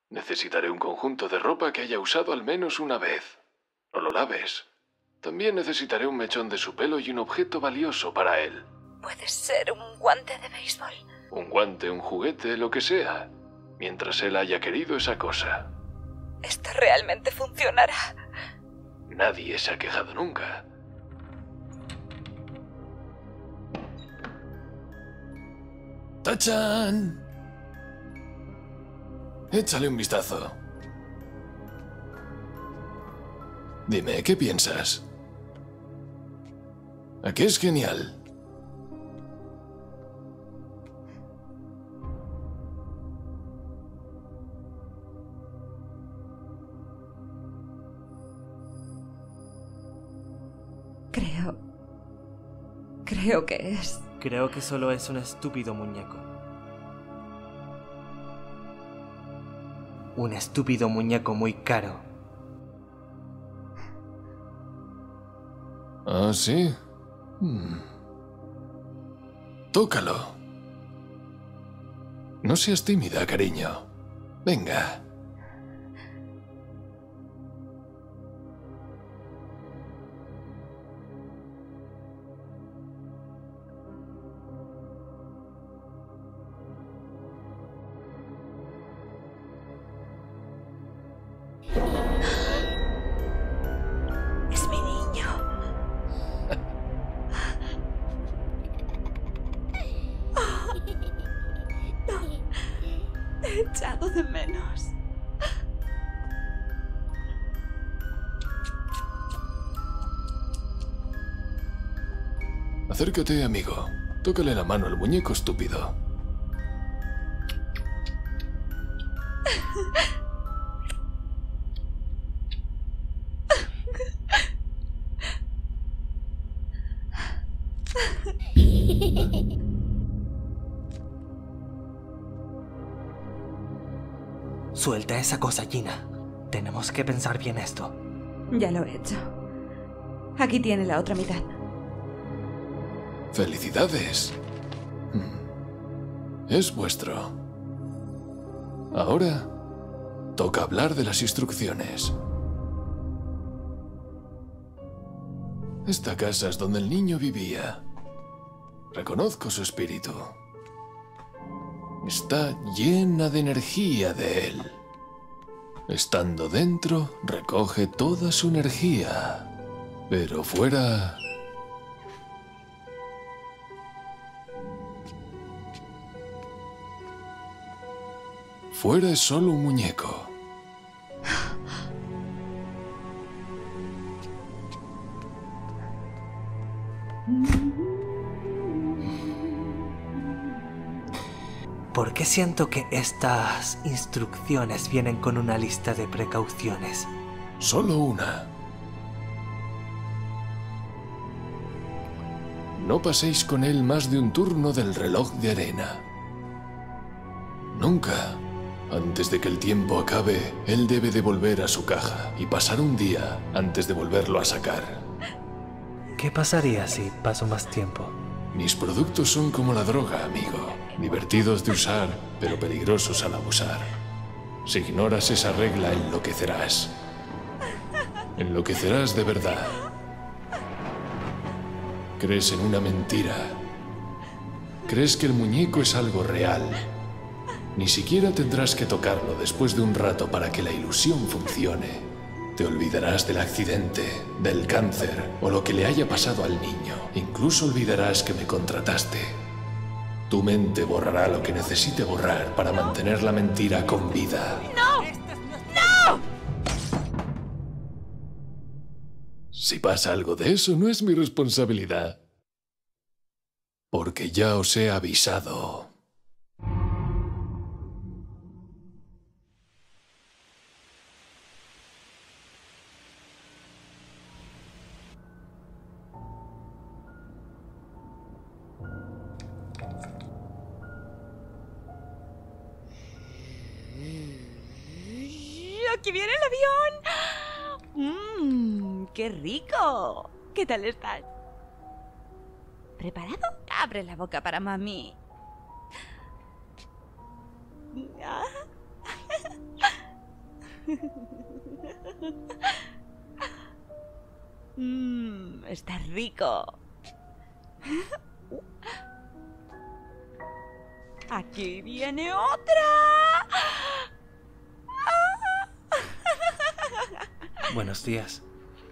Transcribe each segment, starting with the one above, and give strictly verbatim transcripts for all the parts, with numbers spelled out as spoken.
Necesitaré un conjunto de ropa que haya usado al menos una vez. No lo laves. También necesitaré un mechón de su pelo y un objeto valioso para él. ¿Puede ser un guante de béisbol? Un guante, un juguete, lo que sea. Mientras él haya querido esa cosa. ¿Esto realmente funcionará? Nadie se ha quejado nunca. ¡Tachan! Échale un vistazo. Dime, ¿qué piensas? ¿A qué es genial? Creo... Creo que es... Creo que solo es un estúpido muñeco. Un estúpido muñeco muy caro. ¿Ah, sí? Hmm. Tócalo. No seas tímida, cariño. Venga. Es mi niño. No. Te he echado de menos. Acércate, amigo. Tócale la mano al muñeco estúpido. Suelta esa cosa, Gina. Tenemos que pensar bien esto. Ya lo he hecho. Aquí tiene la otra mitad. ¡Felicidades! Hmm. Es vuestro. Ahora, toca hablar de las instrucciones. Esta casa es donde el niño vivía. Reconozco su espíritu. Está llena de energía de él. Estando dentro, recoge toda su energía. Pero fuera... Fuera es solo un muñeco. ¿Por qué siento que estas instrucciones vienen con una lista de precauciones? Solo una. No paséis con él más de un turno del reloj de arena. Nunca. Antes de que el tiempo acabe, él debe devolver a su caja y pasar un día antes de volverlo a sacar. ¿Qué pasaría si paso más tiempo? Mis productos son como la droga, amigo. Divertidos de usar, pero peligrosos al abusar. Si ignoras esa regla, enloquecerás. Enloquecerás de verdad. Crees en una mentira. Crees que el muñeco es algo real. Ni siquiera tendrás que tocarlo después de un rato para que la ilusión funcione. Te olvidarás del accidente, del cáncer o lo que le haya pasado al niño. Incluso olvidarás que me contrataste. Tu mente borrará lo que necesite borrar para mantener la mentira con vida. ¡No! ¡No! Si pasa algo de eso, no es mi responsabilidad. Porque ya os he avisado. ¡Aquí viene el avión! ¡Mmm! ¡Qué rico! ¿Qué tal estás? ¿Preparado? Abre la boca para mami. Ah. Mmm, está rico. Aquí viene otra. Buenos días.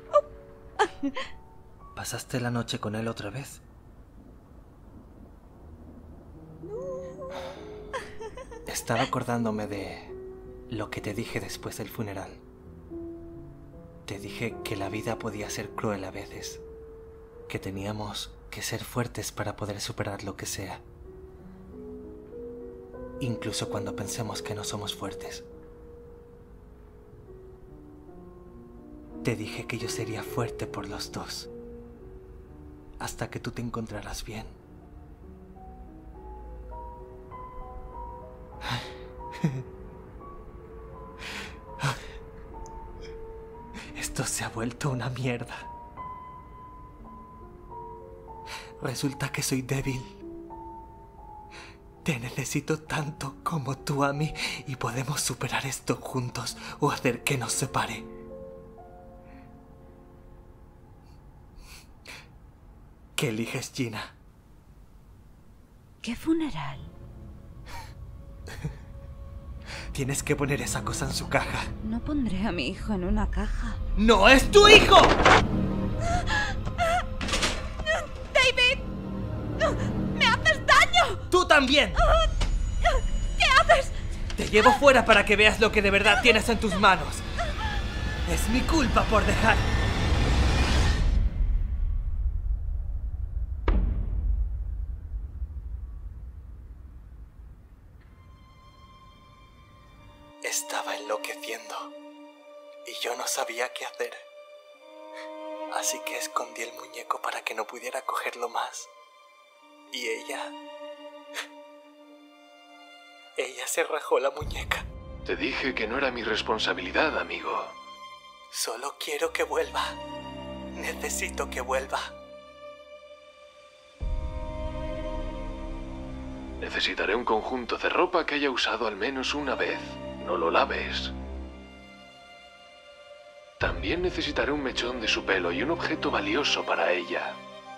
¿Pasaste la noche con él otra vez? Estaba acordándome de lo que te dije después del funeral. Te dije que la vida podía ser cruel a veces, que teníamos que ser fuertes para poder superar lo que sea, incluso cuando pensemos que no somos fuertes. Te dije que yo sería fuerte por los dos, hasta que tú te encontraras bien. Esto se ha vuelto una mierda. Resulta que soy débil. Te necesito tanto como tú a mí y podemos superar esto juntos o hacer que nos separe. ¿Qué eliges, Gina? ¿Qué funeral? Tienes que poner esa cosa en su caja. No pondré a mi hijo en una caja. ¡No es tu hijo! ¡David! ¡Me haces daño! ¡Tú también! ¿Qué haces? Te llevo fuera para que veas lo que de verdad tienes en tus manos. Es mi culpa por dejar... Estaba enloqueciendo y yo no sabía qué hacer. Así que escondí el muñeco para que no pudiera cogerlo más. Y ella... Ella se rajó la muñeca. Te dije que no era mi responsabilidad, amigo. Solo quiero que vuelva. Necesito que vuelva. Necesitaré un conjunto de ropa que haya usado al menos una vez. No lo laves. También necesitaré un mechón de su pelo y un objeto valioso para ella.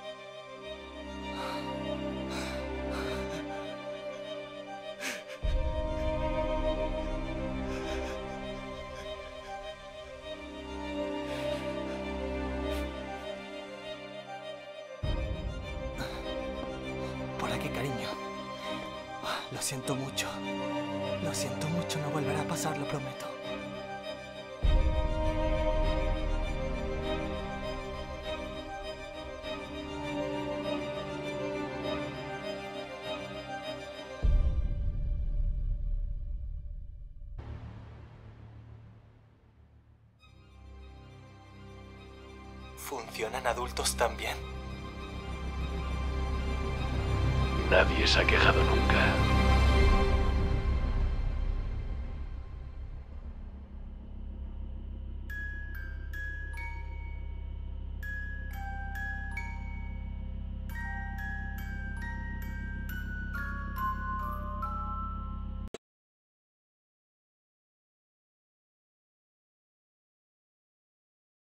Por aquí, cariño. Lo siento mucho. Lo siento mucho, no volverá a pasar, lo prometo. ¿Funcionan adultos también? Nadie se ha quejado nunca.